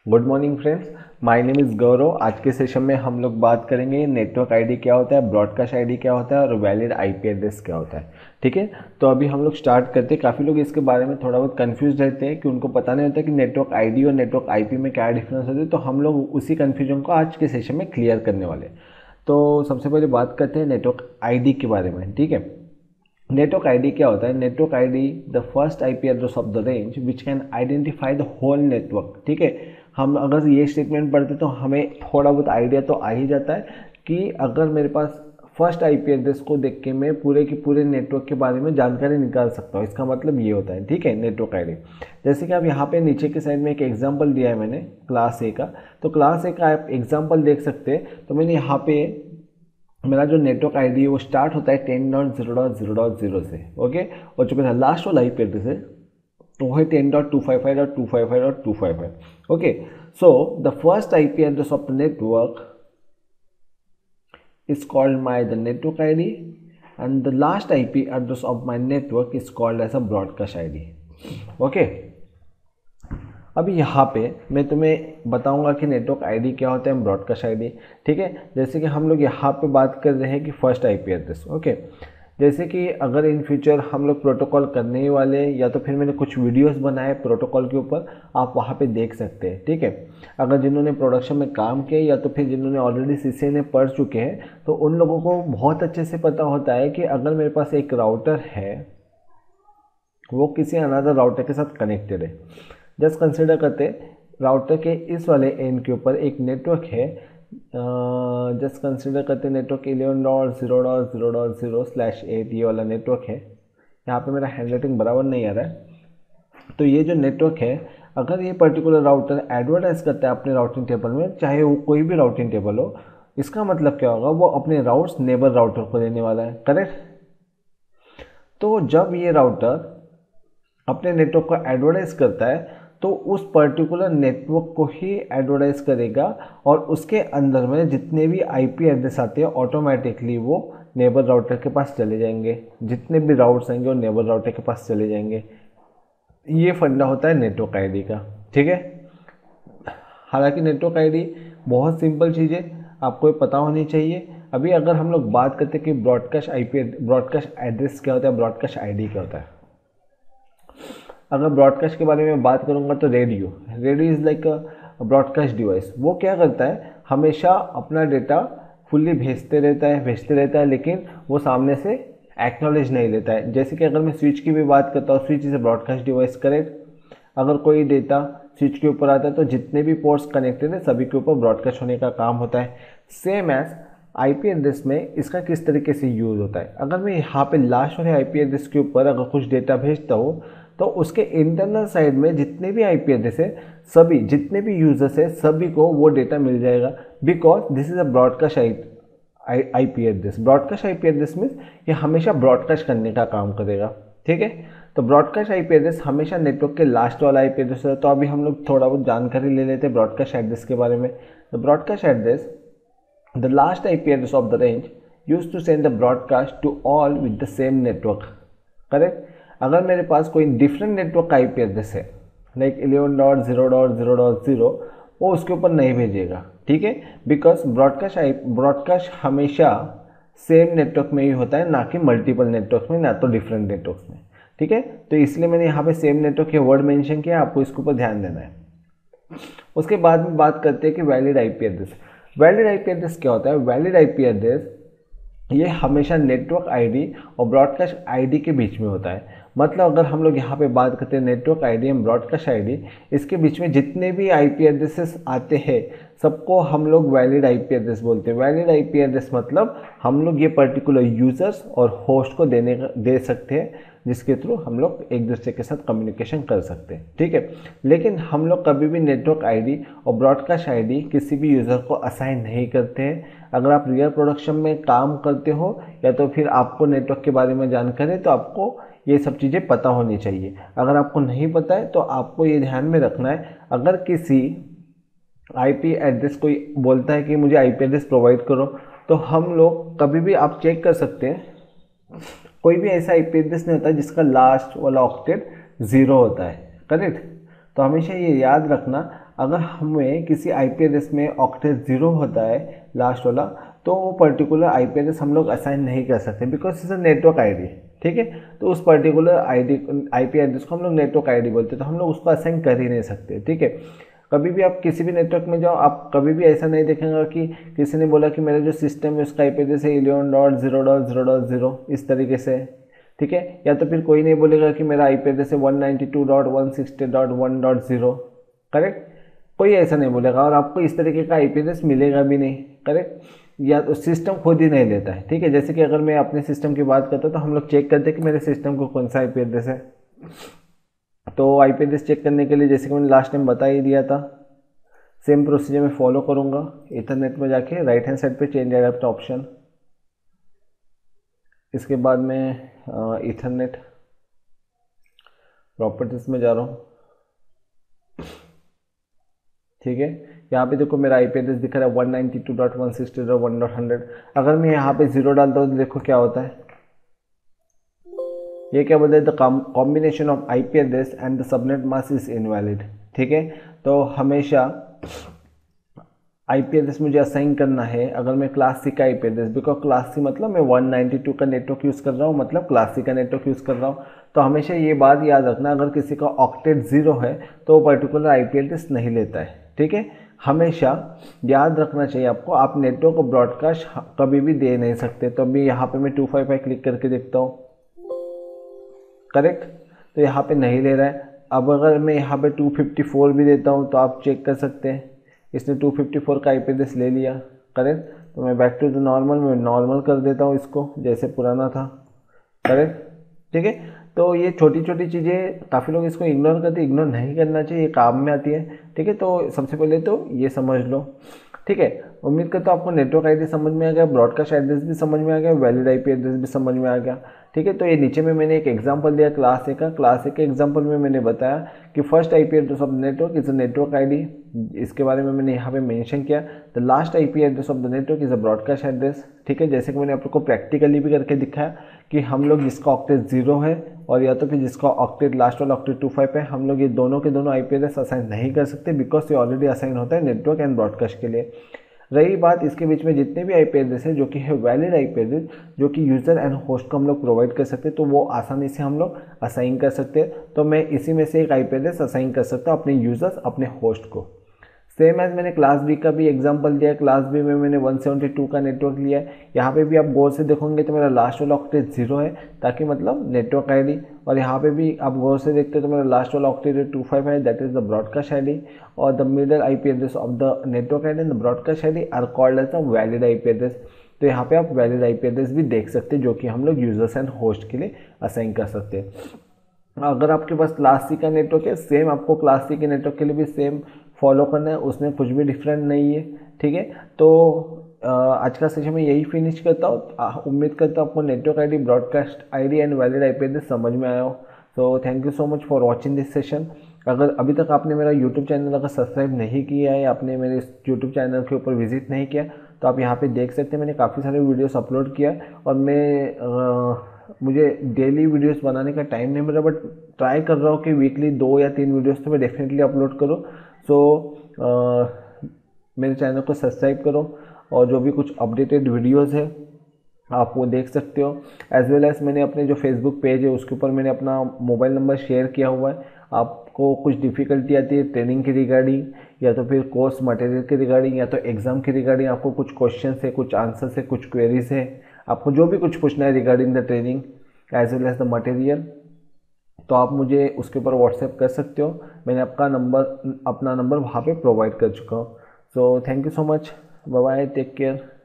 Good morning friends, my name is गौरव। आज के session में हम लोग बात करेंगे नेटवर्क आईडी क्या होता है, ब्रॉडकास्ट आईडी क्या होता है और वैलिड आईपी एड्रेस क्या होता है। ठीक है, तो अभी हम लोग स्टार्ट करते हैं। काफ़ी लोग इसके बारे में थोड़ा बहुत कंफ्यूज रहते हैं कि उनको पता नहीं होता कि नेटवर्क आईडी और नेटवर्क आईपी में क्या डिफरेंस होता है। तो हम लोग उसी कन्फ्यूजन को आज के सेशन में क्लियर करने वाले। तो सबसे पहले बात करते हैं नेटवर्क आईडी के बारे में। ठीक है, नेटवर्क आईडी क्या होता है? Network ID the first IP address of the range which can identify the whole network. ठीक है, हम अगर ये स्टेटमेंट पढ़ते तो हमें थोड़ा बहुत आइडिया तो आ ही जाता है कि अगर मेरे पास फर्स्ट आईपी एड्रेस को देख के मैं पूरे के पूरे नेटवर्क के बारे में जानकारी निकाल सकता हूँ। इसका मतलब ये होता है। ठीक है, नेटवर्क आईडी जैसे कि आप यहाँ पे नीचे के साइड में एक एग्जांपल दिया है मैंने क्लास ए का। तो क्लास ए का आप एग्जांपल देख सकते हैं। तो मैंने यहाँ पे मेरा जो नेटवर्क आईडी है वो स्टार्ट होता है 10.0.0.0 से। ओके, और जो मेरा लास्ट वाला आईपी एड्रेस है वो है 10.255.255.255। Okay, so the first IP address of the network is called my the network ID and the last IP address of my network is called as a broadcast ID. Okay, अभी यहाँ पे मैं तुम्हें बताऊंगा कि नेटवर्क आईडी क्या होता है, ब्रॉडकास्ट आईडी। ठीक है, जैसे कि हम लोग यहाँ पे बात कर रहे हैं कि फर्स्ट आईपी एड्रेस। ओके, जैसे कि अगर इन फ्यूचर हम लोग प्रोटोकॉल करने ही वाले या तो फिर मैंने कुछ वीडियोस बनाए प्रोटोकॉल के ऊपर, आप वहाँ पे देख सकते हैं। ठीक है, अगर जिन्होंने प्रोडक्शन में काम किया या तो फिर जिन्होंने ऑलरेडी CCNA पढ़ चुके हैं तो उन लोगों को बहुत अच्छे से पता होता है कि अगर मेरे पास एक राउटर है वो किसी अनदर राउटर के साथ कनेक्टेड है। जस्ट कंसिडर करते राउटर के इस वाले एंड के ऊपर एक नेटवर्क है। जस्ट कंसिडर करते नेटवर्क 11.0.0.0/8 ये वाला नेटवर्क है। यहाँ पे मेरा हैंड राइटिंग बराबर नहीं आ रहा है। तो ये जो नेटवर्क है, अगर ये पर्टिकुलर राउटर एडवर्टाइज करता है अपने राउटिंग टेबल में, चाहे वो कोई भी राउटिंग टेबल हो, इसका मतलब क्या होगा? वो अपने राउट्स नेबर राउटर को देने वाला है। करेक्ट? तो जब ये राउटर अपने नेटवर्क को एडवर्टाइज करता है तो उस पर्टिकुलर नेटवर्क को ही एडवर्टाइज करेगा और उसके अंदर में जितने भी आईपी एड्रेस आते हैं ऑटोमेटिकली वो नेबर राउटर के पास चले जाएंगे। जितने भी राउट्स आएंगे वो नेबर राउटर के पास चले जाएंगे। ये फंडा होता है नेटवर्क आईडी का। ठीक है, हालांकि नेटवर्क आईडी बहुत सिंपल चीज़ है, आपको ये पता होनी चाहिए। अभी अगर हम लोग बात करते हैं कि ब्रॉडकास्ट एड्रेस क्या होता है, ब्रॉडकास्ट आईडी क्या होता है। अगर ब्रॉडकास्ट के बारे में बात करूंगा तो radio is like a broadcast device. वो क्या करता है? हमेशा अपना डेटा फुल्ली भेजते रहता है, लेकिन वो सामने से एक्नॉलेज नहीं देता है। जैसे कि अगर मैं स्विच की भी बात करता हूँ, switch is a broadcast device. Correct? अगर कोई डेटा स्विच के ऊपर आता है तो जितने भी पोर्ट्स कनेक्टेड है सभी के ऊपर ब्रॉडकास्ट होने का काम होता है। सेम एज आईपी एड्रेस में इसका किस तरीके से यूज़ होता है। अगर मैं यहाँ पे लास्ट वाले आईपी एड्रेस के ऊपर अगर कुछ डेटा भेजता हूँ तो उसके इंटरनल साइड में जितने भी आईपी एड्रेस है, सभी जितने भी यूजर्स है, सभी को वो डेटा मिल जाएगा। Because this is a broadcast IP address. Broadcast IP address means ये हमेशा ब्रॉडकास्ट करने का काम करेगा। ठीक है, तो ब्रॉडकास्ट आईपी एड्रेस हमेशा नेटवर्क के लास्ट वाला आईपी एड्रेस है। तो अभी हम लोग थोड़ा बहुत जानकारी ले लेते हैं ब्रॉडकास्ट एड्रेस के बारे में। The broadcast address the last IP address of the range use to send the broadcast to all with the same network. Correct? अगर मेरे पास कोई डिफरेंट नेटवर्क का आईपी एड्रेस है लाइक 11.0.0.0, वो उसके ऊपर नहीं भेजेगा। ठीक है, बिकॉज ब्रॉडकास्ट हमेशा सेम नेटवर्क में ही होता है, ना कि मल्टीपल नेटवर्क में, ना तो डिफरेंट नेटवर्क में। ठीक है, तो इसलिए मैंने यहाँ पे सेम नेटवर्क के वर्ड मेंशन किया, आपको इसके ऊपर ध्यान देना है। उसके बाद में बात करते हैं कि valid IP address. Valid IP address क्या होता है? वैलिड आईपी एड्रेस ये हमेशा नेटवर्क आईडी और ब्रॉडकास्ट आईडी के बीच में होता है। मतलब अगर हम लोग यहाँ पे बात करते हैं network ID and broadcast ID, इसके बीच में जितने भी आईपी एड्रेसेस आते हैं सबको हम लोग वैलिड आईपी एड्रेस बोलते हैं। वैलिड आईपी एड्रेस मतलब हम लोग ये पर्टिकुलर यूजर्स और होस्ट को दे सकते हैं, जिसके थ्रू हम लोग एक दूसरे के साथ कम्युनिकेशन कर सकते हैं। ठीक है, लेकिन हम लोग कभी भी नेटवर्क आईडी और ब्रॉडकास्ट आईडी किसी भी यूज़र को असाइन नहीं करते हैं। अगर आप रियल प्रोडक्शन में काम करते हो या तो फिर आपको नेटवर्क के बारे में जानकारी है तो आपको ये सब चीज़ें पता होनी चाहिए। अगर आपको नहीं पता है तो आपको ये ध्यान में रखना है, अगर किसी आईपी एड्रेस कोई बोलता है कि मुझे आईपी एड्रेस प्रोवाइड करो, तो हम लोग कभी भी आप चेक कर सकते हैं, कोई भी ऐसा आईपी एड्रेस नहीं होता जिसका लास्ट वाला ऑक्टेट 0 होता है। करेक्ट? तो हमेशा ये याद रखना, अगर हमें किसी आईपी एड्रेस में ऑक्टेट 0 होता है लास्ट वाला, तो वो पर्टिकुलर आईपी एड्रेस हम लोग असाइन नहीं कर सकते because is a network ID. ठीक है, तो उस पर्टिकुलर आईपी एड्रेस को हम लोग नेटवर्क आईडी बोलते हैं, तो हम लोग उसको असाइन कर ही नहीं सकते। ठीक है, कभी भी आप किसी भी नेटवर्क में जाओ, आप कभी भी ऐसा नहीं देखेंगे कि किसी ने बोला कि मेरा जो सिस्टम है उसका आईपी एड्रेस है 11.0.0.0 इस तरीके से। ठीक है, या तो फिर कोई नहीं बोलेगा कि मेरा आईपी एड्रेस है 192.160.1.0। करेक्ट, कोई ऐसा नहीं बोलेगा और आपको इस तरीके का आईपी एड्रेस मिलेगा भी नहीं। करेक्ट, या तो सिस्टम खुद ही नहीं लेता है। ठीक है, जैसे कि अगर मैं अपने सिस्टम की बात करता हूँ तो हम लोग चेक करते हैं कि मेरे सिस्टम को कौन सा आईपी एड्रेस है। तो आईपी एड्रेस चेक करने के लिए जैसे कि मैंने लास्ट टाइम बता ही दिया था, सेम प्रोसीजर में फॉलो करूँगा। इथरनेट में जाके राइट हैंड साइड पे चेंज एडेप्ट ऑप्शन, इसके बाद मैं इथरनेट प्रॉपर्टीज में जा रहा हूँ। ठीक है, यहाँ पे देखो मेरा आईपी एड्रेस दिखा रहा है 192.160.1.100। अगर मैं यहाँ पे 0 डालता हूँ तो देखो क्या होता है, ये क्या बोलते हैं, the combination of IP address and the subnet mask is invalid. ठीक है, तो हमेशा आईपी एड्रेस मुझे असाइन करना है अगर मैं क्लास सी का IP address, because class C मतलब मैं 192 का नेटवर्क यूज़ कर रहा हूँ, मतलब क्लास सी का नेटवर्क यूज़ कर रहा हूँ। तो हमेशा ये बात याद रखना, अगर किसी का ऑक्टेट 0 है तो वो पर्टिकुलर आईपी एड्रेस नहीं लेता है। ठीक है, हमेशा याद रखना चाहिए आपको, आप नेटवर्क को ब्रॉडकास्ट कभी भी दे नहीं सकते। तो अभी यहाँ पे मैं 255 क्लिक करके देखता हूँ। करेक्ट, तो यहाँ पे नहीं ले रहा है। अब अगर मैं यहाँ पे 254 भी देता हूँ तो आप चेक कर सकते हैं, इसने 254 का आईपी एड्रेस ले लिया। करेक्ट, तो मैं बैक टू द नॉर्मल, मैं नॉर्मल कर देता हूँ इसको जैसे पुराना था। करेक्ट, ठीक है, तो ये छोटी छोटी चीज़ें काफ़ी लोग इसको इग्नोर करते, इग्नोर नहीं करना चाहिए, ये काम में आती है। ठीक है, तो सबसे पहले तो ये समझ लो। ठीक है, उम्मीद करता हूँ आपको नेटवर्क आईडी समझ में आ गया, ब्रॉडकास्ट एड्रेस भी समझ में आ गया, वैलिड आईपी एड्रेस भी समझ में आ गया। ठीक है, तो ये नीचे में मैंने एक एग्जांपल दिया क्लास ए का। क्लास ए के एग्जांपल में मैंने बताया कि first IP address of the network is a network ID, इसके बारे में मैंने यहाँ पे मेंशन किया। The last IP address of the network is a broadcast address. ठीक है, जैसे कि मैंने आप लोग को प्रैक्टिकली भी करके दिखाया कि हम लोग जिसका ऑक्टेट 0 है और या तो फिर जिसका ऑक्टेट लास्ट वाला ऑक्टेट 25 है, हम लोग ये दोनों के दोनों आईपी एड्रेस असाइन नहीं कर सकते बिकॉज ये ऑलरेडी असाइन होता है नेटवर्क एंड ब्रॉडकास्ट के लिए। रही बात इसके बीच में जितने भी आईपी एड्रेस है जो कि है वैलिड आईपी एड्रेस, जो कि यूज़र एंड होस्ट को हम लोग प्रोवाइड कर सकते हैं, तो वो आसानी से हम लोग असाइन कर सकते हैं। तो मैं इसी में से एक आईपी एड्रेस असाइन कर सकता हूँ अपने यूज़र्स, अपने होस्ट को। सेम एज मैंने क्लास बी का भी एग्जांपल दिया है। क्लास बी में मैंने 172 का नेटवर्क लिया है। यहाँ पे भी आप गौर से देखोगे तो मेरा लास्ट वाला ऑक्टेट 0 है, ताकि मतलब नेटवर्क आईडी, और यहाँ पे भी आप गौर से देखते हो तो मेरा लास्ट वाला ऑक्टेट 25 है, that is the broadcast ID, और the middle IP address of the network ID and the broadcast ID are called as the valid IP address. तो यहाँ पे आप वैलिड आईपी एड्रेस भी देख सकते हैं, जो कि हम लोग यूजर्स एंड होस्ट के लिए असाइन कर सकते हैं। अगर आपके पास क्लास सी का नेटवर्क है, सेम आपको क्लास सी के नेटवर्क के लिए भी सेम फॉलो करना है, उसमें कुछ भी डिफरेंट नहीं है। ठीक है, तो आज का सेशन में यही फिनिश करता हूँ। उम्मीद करता हूँ आपको network ID, broadcast ID and valid IP address समझ में आया हो। So thank you so much for watching this session. अगर अभी तक आपने मेरा यूट्यूब चैनल अगर सब्सक्राइब नहीं किया है, आपने मेरे इस यूट्यूब चैनल के ऊपर विजिट नहीं किया, तो आप यहाँ पे देख सकते हैं मैंने काफ़ी सारे वीडियोस अपलोड किया है, और मुझे डेली वीडियोस बनाने का टाइम नहीं मिल रहा, बट ट्राई कर रहा हूँ कि वीकली 2 या 3 वीडियोस तो मैं डेफिनेटली अपलोड करूँ। सो मेरे चैनल को सब्सक्राइब करो, और जो भी कुछ अपडेटेड वीडियोस है आप वो देख सकते हो। एज वेल एज मैंने अपने जो फेसबुक पेज है उसके ऊपर मैंने अपना मोबाइल नंबर शेयर किया हुआ है। आपको कुछ डिफ़िकल्टी आती है ट्रेनिंग की रिगार्डिंग, या तो फिर कोर्स मटेरियल की रिगार्डिंग, या तो एग्ज़ाम की रिगार्डिंग, आपको कुछ क्वेश्चन है, कुछ आंसर है, कुछ क्वेरीज है, आपको जो भी कुछ पूछना है regarding the training as well as the material, तो आप मुझे उसके ऊपर व्हाट्सएप कर सकते हो। मैंने अपना नंबर वहाँ पे प्रोवाइड कर चुका हूँ। So thank you so much, bye bye, take care.